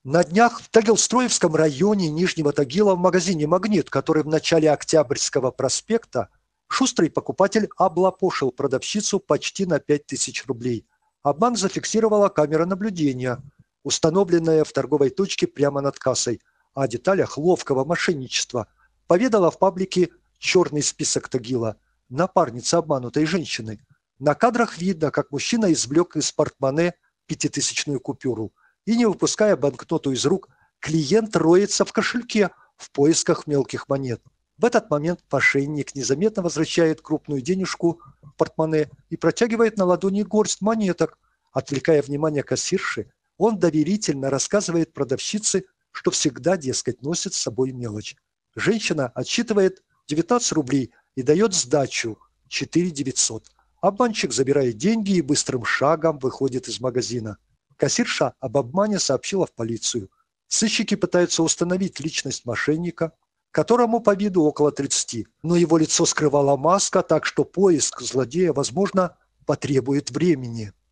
На днях в Тагилстроевском районе Нижнего Тагила в магазине «Магнит», который в начале Октябрьского проспекта, шустрый покупатель облапошил продавщицу почти на 5000 рублей. Обман зафиксировала камера наблюдения, установленная в торговой точке прямо над кассой. О деталях ловкого мошенничества поведала в паблике «Черный список Тагила» напарница обманутой женщины. На кадрах видно, как мужчина извлек из портмоне пятитысячную купюру. И, не выпуская банкноту из рук, клиент роется в кошельке в поисках мелких монет. В этот момент мошенник незаметно возвращает крупную денежку в портмоне и протягивает на ладони горсть монеток. Отвлекая внимание кассирши, он доверительно рассказывает продавщице, что всегда, дескать, носит с собой мелочь. Женщина отсчитывает 19 рублей и дает сдачу 4900. Обманщик забирает деньги и быстрым шагом выходит из магазина. Кассирша об обмане сообщила в полицию. Сыщики пытаются установить личность мошенника, которому по виду около 30, но его лицо скрывала маска, так что поиск злодея, возможно, потребует времени.